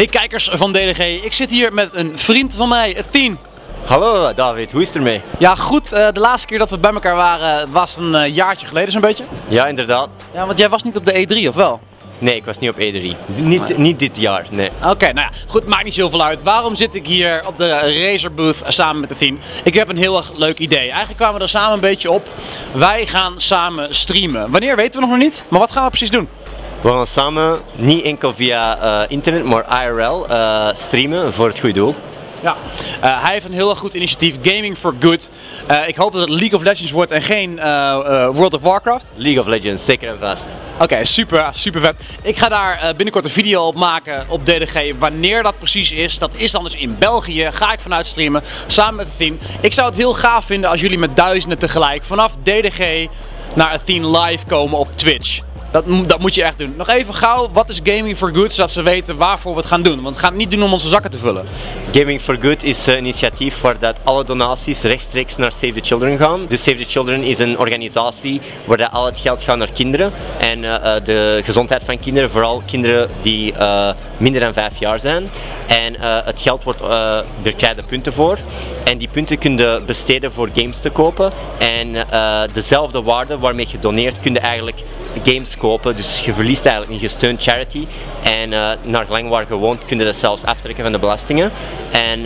Hey kijkers van DDG, ik zit hier met een vriend van mij, Athene. Hallo David, hoe is het ermee? Ja goed, de laatste keer dat we bij elkaar waren was een jaartje geleden zo'n beetje. Ja, inderdaad. Ja, want jij was niet op de E3 of wel? Nee, ik was niet op E3. Niet dit jaar, nee. Oké, nou ja, goed, maakt niet zoveel uit. Waarom zit ik hier op de Razer booth samen met Athene? Ik heb een heel erg leuk idee. Eigenlijk kwamen we er samen een beetje op. Wij gaan samen streamen. Wanneer weten we nog niet, maar wat gaan we precies doen? We gaan samen, niet enkel via internet, maar IRL streamen voor het goede doel. Ja, hij heeft een heel erg goed initiatief, Gaming for Good. Ik hoop dat het League of Legends wordt en geen World of Warcraft. League of Legends, zeker en vast. Oké, super vet. Ik ga daar binnenkort een video op maken op DDG. Wanneer dat precies is, dat is dan dus in België. Ga ik vanuit streamen, samen met Athene. Ik zou het heel gaaf vinden als jullie met duizenden tegelijk vanaf DDG naar Athene live komen op Twitch. Dat moet je echt doen. Nog even gauw, wat is Gaming for Good, zodat ze weten waarvoor we het gaan doen. Want we gaan het niet doen om onze zakken te vullen. Gaming for Good is een initiatief waar dat alle donaties rechtstreeks naar Save the Children gaan. Dus Save the Children is een organisatie waar dat al het geld gaat naar kinderen. En de gezondheid van kinderen, vooral kinderen die minder dan 5 jaar zijn. En het geld wordt, er krijg je punten voor. En die punten kun je besteden voor games te kopen. En dezelfde waarde waarmee je doneert, kun je eigenlijk games kopen. Dus je verliest eigenlijk een gesteund charity. En naar gelang waar je woont, kun je dat zelfs aftrekken van de belastingen. En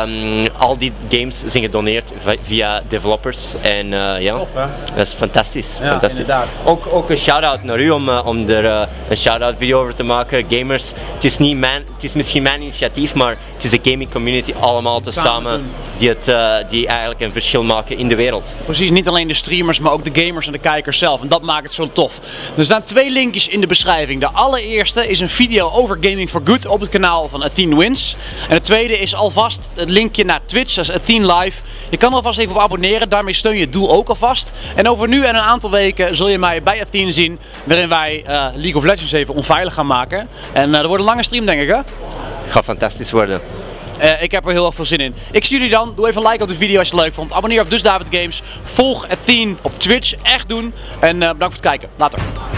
al die games zijn gedoneerd via developers. En ja, tof, hè? dat is fantastisch. Ja, fantastisch. inderdaad. Ook een shout-out naar u om er een shout-out video over te maken. Gamers, het is misschien mijn initiatief, maar het is de gaming community allemaal tezamen die eigenlijk een verschil maken in de wereld. Precies, niet alleen de streamers, maar ook de gamers en de kijkers zelf. En dat maakt het zo tof. Er staan 2 linkjes in de beschrijving. De allereerste is een video over Gaming for Good op het kanaal van Athene Wins. En de tweede is alvast het linkje naar Twitch, dat is Athene Live. Je kan er alvast even op abonneren, daarmee steun je het doel ook alvast. En over nu en een aantal weken zul je mij bij Athene zien, waarin wij League of Legends even onveilig gaan maken. En dat wordt een lange stream, denk ik, hè? Het gaat fantastisch worden. Ik heb er heel erg veel zin in. Ik zie jullie dan. Doe even een like op de video als je het leuk vond. Abonneer op Dus David Games. Volg Athene op Twitch. Echt doen. En bedankt voor het kijken. Later.